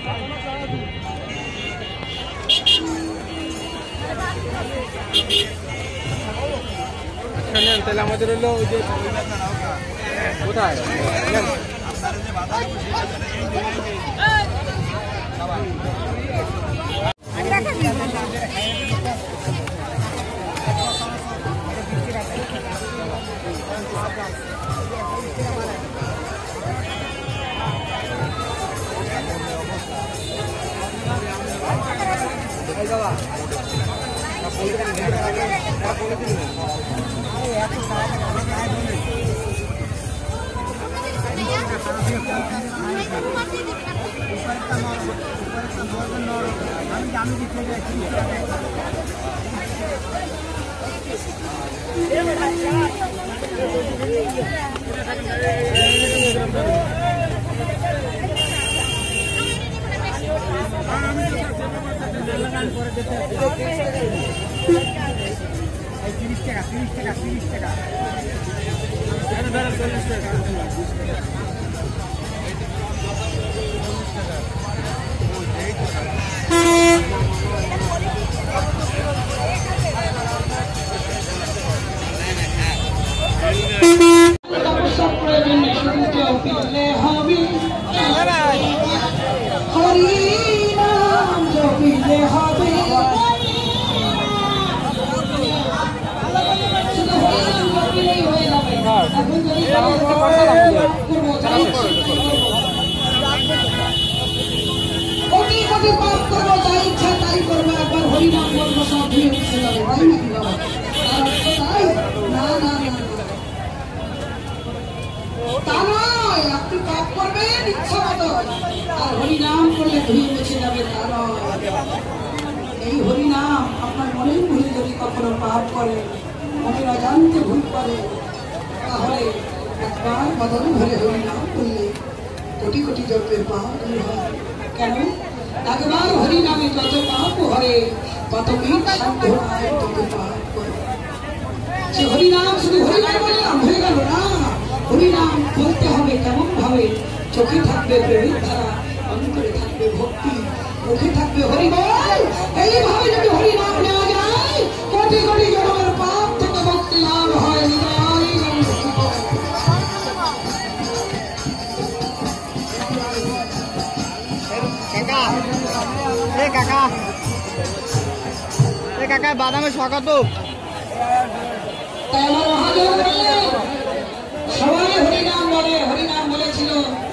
তাহলে আমাদের হলো ওই যে কোথায় হরিনাম করলে ধুয়ে মুছে যাবে এই হরিনাম আপনার মনের ভুলে যদি কখনো পাপ করে মনের অজান্তে ভুল করে তাহলে একবার বদল ভরে হরিনাম করলে কোটি কোটি জন্মের পাপ দূর হয়। কেন? একবার হরিনামে যত পাপ হরে তত মিট সাধ্য হয় তত পাপ করে। সে হরিনাম শুধু হরিনাম বললাম হয়ে গেল না, হরিনাম বলতে হবে কেমন ভাবে? চোখে থাকবে প্রেমের ধারা, অন্তরে থাকবে ভক্তি, মুখে থাকবে হরিবল। এইভাবে যদি হরিনাম নেওয়া যায় কোটি কোটি জন্মের পাপ থেকে মুক্তি লাভ হয়। কাকা বাদামের শখা তো সবাই হরিনাম বলে, হরিনাম বলেছিল